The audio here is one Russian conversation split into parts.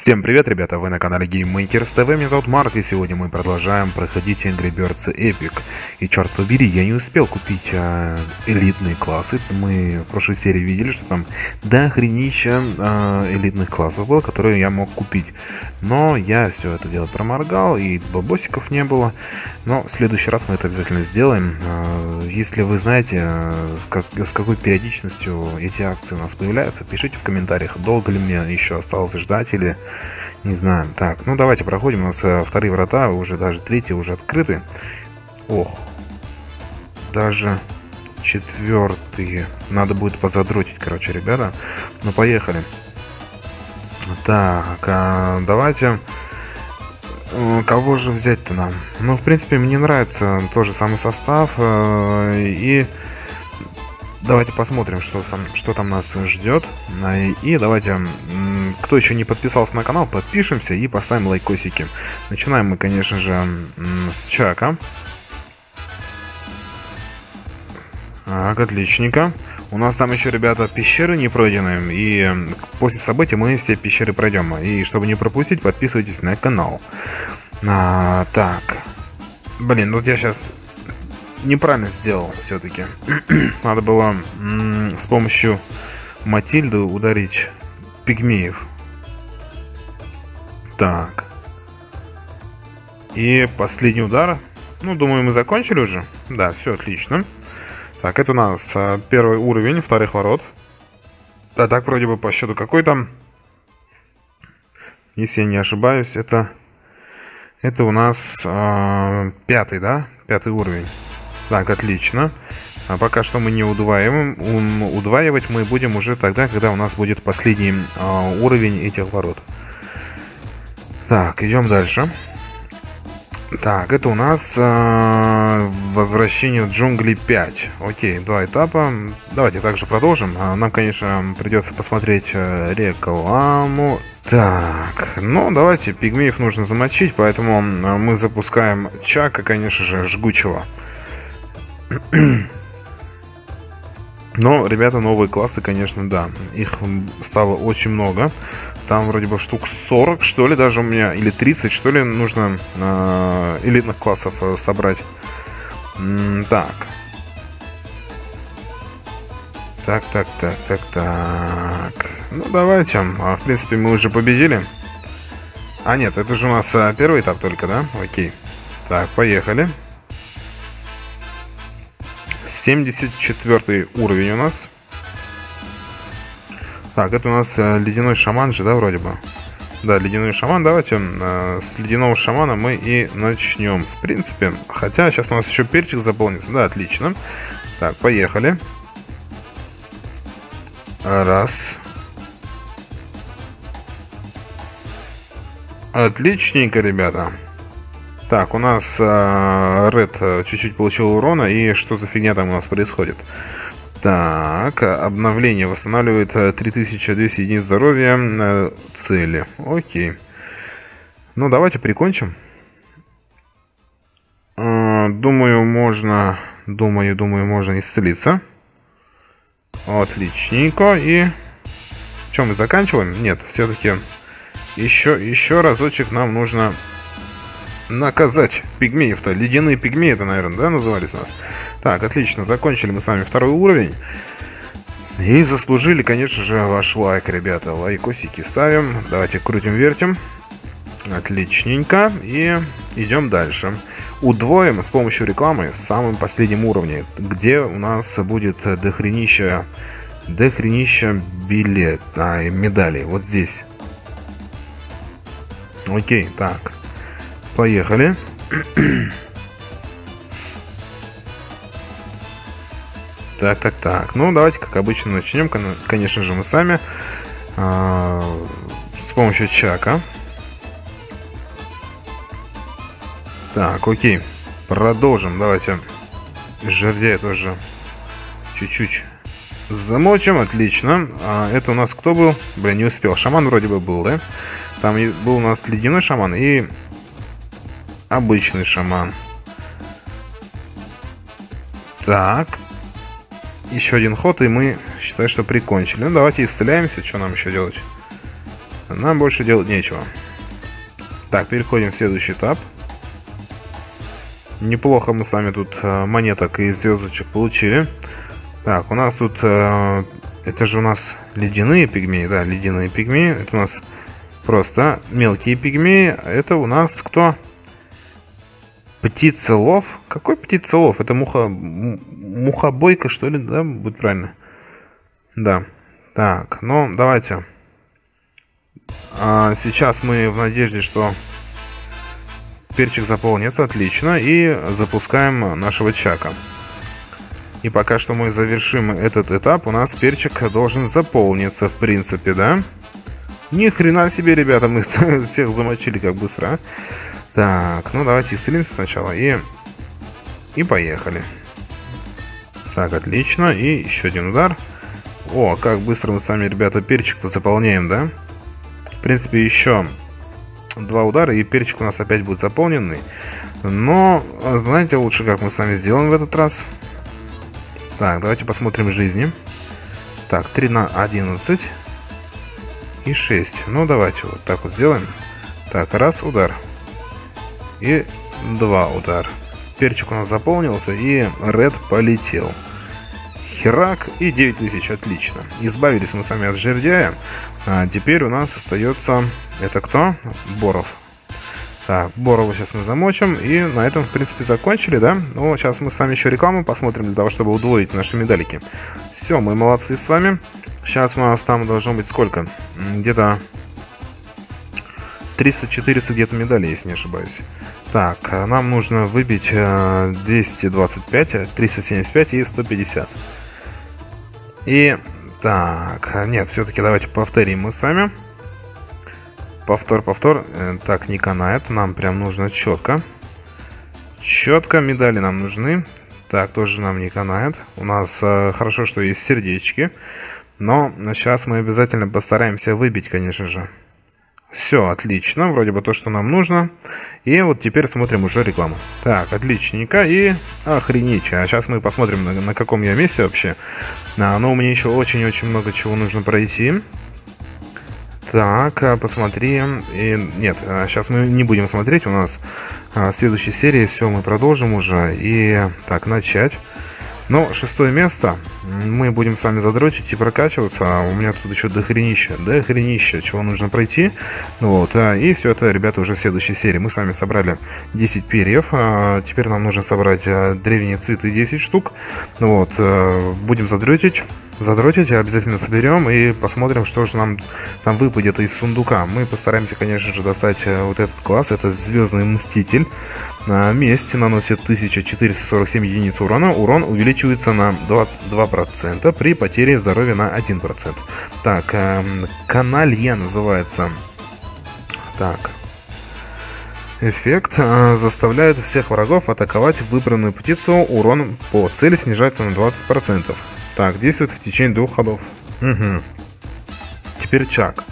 Всем привет, ребята, вы на канале GameMakers TV, меня зовут Марк, и сегодня мы продолжаем проходить Angry Birds Epic. И черт побери, я не успел купить элитные классы. Мы в прошлой серии видели, что там дохренища элитных классов было, которые я мог купить. Но я все это дело проморгал, и бабосиков не было. Но в следующий раз мы это обязательно сделаем. Если вы знаете, с какой периодичностью эти акции у нас появляются, пишите в комментариях, долго ли мне еще осталось ждать или... Не знаю. Так, ну давайте проходим. У нас вторые врата, уже даже третьи уже открыты. Ох. Даже четвертые. Надо будет позадротить, короче, ребята. Ну, поехали. Так, давайте... Кого же взять-то нам? Ну, в принципе, мне нравится тоже самый состав. И... Давайте посмотрим, что там нас ждет. И давайте, кто еще не подписался на канал, подпишемся и поставим лайкосики. Начинаем мы, конечно же, с Чака. Так, отличненько. У нас там еще, ребята, пещеры не пройдены. И после событий мы все пещеры пройдем. И чтобы не пропустить, подписывайтесь на канал. Так. Блин, вот я сейчас... неправильно сделал все-таки. Надо было с помощью Матильды ударить пигмеев. Так. И последний удар. Ну, думаю, мы закончили уже. Да, все отлично. Так, это у нас первый уровень вторых ворот. Да, так вроде бы по счету какой-то. Если я не ошибаюсь, это у нас пятый, да? Пятый уровень. Так, отлично. А пока что мы не удваиваем. Удваивать мы будем уже тогда, когда у нас будет последний уровень этих ворот. Так, идем дальше. Так, это у нас возвращение в джунгли 5. Окей, 2 этапа. Давайте также продолжим. Нам, конечно, придется посмотреть рекламу. Так, ну давайте, пигмеев нужно замочить, поэтому мы запускаем Чака, конечно же, жгучего. Но, ребята, новые классы, конечно, да. Их стало очень много. Там вроде бы штук 40, что ли, даже у меня. Или 30, что ли, нужно элитных классов собрать. Так. Так. Ну, давайте. В принципе, мы уже победили. А, нет, это же у нас первый этап только, да? Окей. Так, поехали. 74 уровень у нас. Так, это у нас ледяной шаман же, да, вроде бы? Да, ледяной шаман. Давайте с ледяного шамана мы и начнем. В принципе, хотя сейчас у нас еще перчик заполнится. Да, отлично. Так, поехали. Раз. Отличненько, ребята. Так, у нас Ред чуть-чуть получил урона. И что за фигня там у нас происходит? Так, обновление восстанавливает 3200 единиц здоровья цели. Окей. Ну, давайте прикончим. Думаю, можно исцелиться. Отличненько. И... Что, мы заканчиваем? Нет, все-таки еще разочек нам нужно... наказать пигмеев-то. Ледяные пигмеи это, наверное, да, назывались у нас. Так, отлично, закончили мы с вами второй уровень. И заслужили, конечно же, ваш лайк, ребята. Лайкосики ставим. Давайте крутим-вертим. Отличненько. И идем дальше. Удвоим с помощью рекламы в самом последнем уровне, где у нас будет дохренища медалей. Вот здесь. Окей, так. Поехали. Так. Ну, давайте, как обычно, начнем. Конечно же, мы сами. С помощью Чака. Так, окей. Продолжим. Давайте жердяя тоже чуть-чуть замочим. Отлично. Это у нас кто был? Блин, не успел. Шаман вроде бы был, да? Там был у нас ледяной шаман и... обычный шаман. Так. Еще один ход, и мы, считаю, что прикончили. Ну, давайте исцеляемся. Что нам еще делать? Нам больше делать нечего. Так, переходим в следующий этап. Неплохо мы с вами тут монеток и звездочек получили. Так, у нас тут... это же у нас ледяные пигмеи. Да, ледяные пигмеи. Это у нас просто мелкие пигмеи. Это у нас кто? Птицелов. Какой птицелов? Это мухобойка, что ли? Да, будет правильно. Да. Так, ну давайте. Сейчас мы в надежде, что перчик заполнится. Отлично. И запускаем нашего чака. И пока что мы завершим этот этап, у нас перчик должен заполниться, в принципе, да? Ни хрена себе, ребята, мы всех замочили как быстро. Так, ну давайте исцелимся сначала и поехали. Так, отлично. И еще один удар. О, как быстро мы с вами, ребята, перчик-то заполняем, да? В принципе, еще 2 удара, и перчик у нас опять будет заполненный. Но, знаете, лучше как мы с вами сделаем в этот раз? Так, давайте посмотрим жизни. Так, 3 на 11 и 6. Ну, давайте вот так вот сделаем. Так, раз удар. И 2 удара. Перчик у нас заполнился, и ред полетел. Херак, и 9000, отлично. Избавились мы с вами от жердяя. А теперь у нас остается... Это кто? Боров. Так, Борова сейчас мы замочим. И на этом, в принципе, закончили, да? Ну, сейчас мы с вами еще рекламу посмотрим, для того, чтобы удвоить наши медалики. Все, мы молодцы с вами. Сейчас у нас там должно быть сколько? Где-то 300-400 где-то медалей, если не ошибаюсь. Так, нам нужно выбить 225, 375 и 150. И... Так, нет, все-таки давайте повторим мы сами. Повтор. Так, не канает. Нам прям нужно четко. Четко, медали нам нужны. Так, тоже нам не канает. У нас хорошо, что есть сердечки. Но сейчас мы обязательно постараемся выбить, конечно же. Все, отлично. Вроде бы то, что нам нужно. И вот теперь смотрим уже рекламу. Так, отличненько. И охренеть. А сейчас мы посмотрим, на каком я месте вообще. Но мне еще очень-очень много чего нужно пройти. Так, посмотрим. И нет, сейчас мы не будем смотреть. У нас в следующей серии все мы продолжим уже. И так, начать. Ну, 6-е место. Мы будем с вами задротить и прокачиваться. У меня тут еще дохренища, чего нужно пройти. Вот, и все это, ребята, уже в следующей серии. Мы с вами собрали 10 перьев. Теперь нам нужно собрать древние циты 10 штук. Вот, будем задротить, обязательно соберем и посмотрим, что же нам там выпадет из сундука. Мы постараемся, конечно же, достать вот этот класс. Это Звездный Мститель. Месть наносит 1447 единиц урона. Урон увеличивается на 2% при потере здоровья на 1%. Так, каналья называется. Так. Эффект заставляет всех врагов атаковать выбранную птицу. Урон по цели снижается на 20%. Так, действует в течение 2 ходов. Угу. Теперь Чак.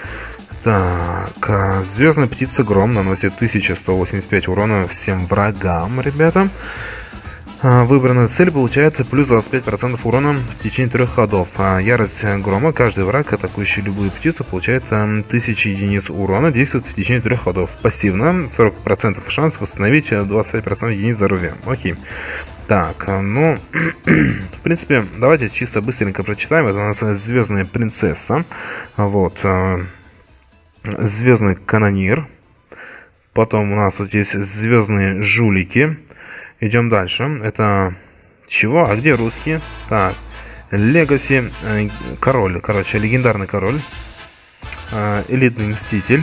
Так, Звездная птица Гром наносит 1185 урона всем врагам, ребята. Выбранная цель получает плюс 25% урона в течение 3 ходов. Ярость Грома. Каждый враг, атакующий любую птицу, получает 1000 единиц урона. Действует в течение 3 ходов. Пассивно 40% шанс восстановить 25% единиц здоровья. Окей. Так, ну, в принципе, давайте чисто быстренько прочитаем. Это у нас Звездная принцесса. Вот. Звездный канонир. Потом у нас вот есть Звездные жулики. Идем дальше. Это чего? А где русские? Так. Легаси. Король. Короче, легендарный король. Элитный мститель.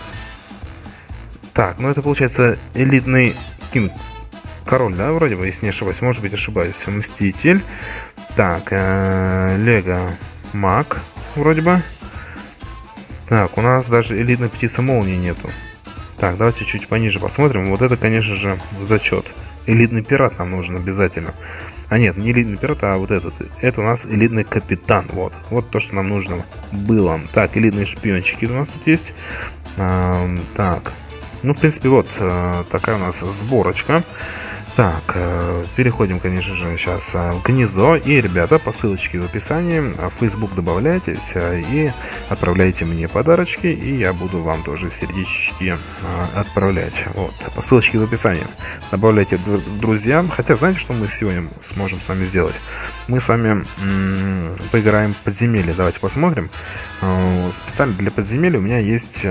Так, ну это получается элитный кинг. Король, да, вроде бы, если не ошибаюсь. Может быть, ошибаюсь. Мститель. Так, Лего Маг. Вроде бы. Так, у нас даже элитной птицы молнии нету. Так, давайте чуть пониже посмотрим. Вот это, конечно же, зачет. Элитный пират нам нужен обязательно. А нет, не элитный пират, а вот этот. Это у нас элитный капитан. Вот. Вот то, что нам нужно было. Так, элитные шпиончики у нас тут есть. Так. Ну, в принципе, вот такая у нас сборочка. Так, переходим, конечно же, сейчас в гнездо. И, ребята, по ссылочке в описании в Facebook добавляйтесь и отправляйте мне подарочки. И я буду вам тоже сердечки отправлять. Вот, по ссылочке в описании. Добавляйте друзья. Хотя, знаете, что мы сегодня сможем с вами сделать? Мы с вами поиграем в подземелье. Давайте посмотрим. Специально для подземелья у меня есть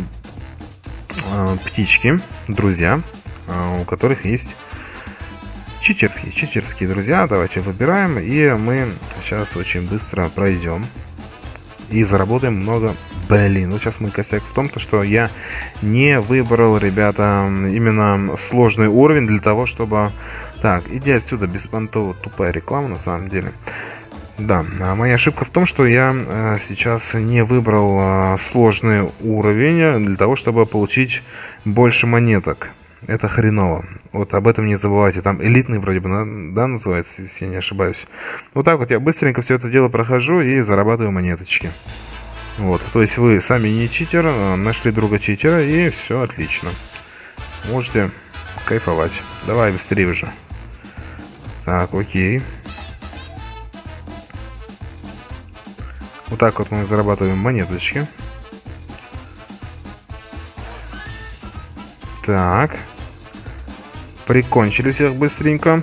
птички, друзья, у которых есть читерские друзья. Давайте выбираем, и мы сейчас очень быстро пройдем и заработаем много. Блин, вот сейчас мой косяк в том, что я не выбрал, ребята, именно сложный уровень для того, чтобы... Так, иди отсюда, беспонтово, тупая реклама на самом деле. Да, моя ошибка в том, что я сейчас не выбрал сложный уровень для того, чтобы получить больше монеток. Это хреново. Вот об этом не забывайте. Там элитный вроде бы, да, называется, если я не ошибаюсь. Вот так вот я быстренько все это дело прохожу и зарабатываю монеточки. Вот, то есть вы сами не читер, нашли друга читера, и все отлично. Можете кайфовать. Давай быстрее уже. Так, окей. Вот так вот мы зарабатываем монеточки. Так. Прикончили всех быстренько.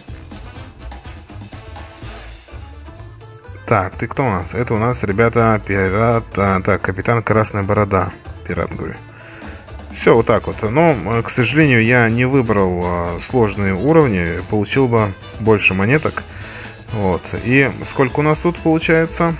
Так, ты кто у нас? Это у нас, ребята, пират. Так, капитан Красная Борода. Пират, говорю. Все, вот так вот. Но, к сожалению, я не выбрал сложные уровни. Получил бы больше монеток. Вот. И сколько у нас тут получается?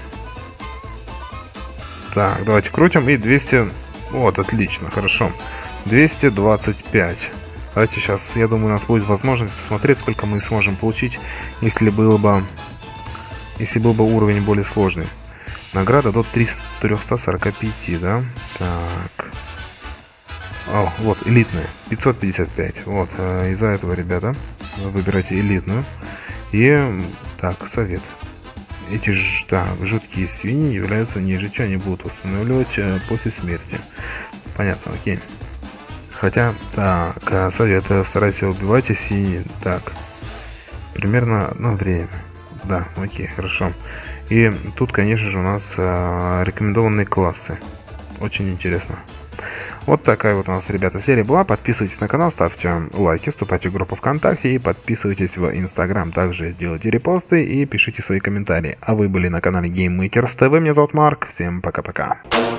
Так, давайте крутим. И 200... Вот, отлично, хорошо. 225. Давайте сейчас, я думаю, у нас будет возможность посмотреть, сколько мы сможем получить, если был бы уровень более сложный. Награда до 345, да? Так. О, вот, элитная. 555. Вот, из-за этого, ребята, выбирайте элитную. И, так, совет. Эти жуткие свиньи являются нежитью, они будут восстанавливать после смерти. Понятно, окей. Хотя, так, совет, старайся убивать синие. Так, примерно одно время. Да, окей, хорошо. И тут, конечно же, у нас рекомендованные классы. Очень интересно. Вот такая вот у нас, ребята, серия была. Подписывайтесь на канал, ставьте лайки, вступайте в группу ВКонтакте и подписывайтесь в Инстаграм. Также делайте репосты и пишите свои комментарии. А вы были на канале GameMakers TV. Меня зовут Марк. Всем пока-пока.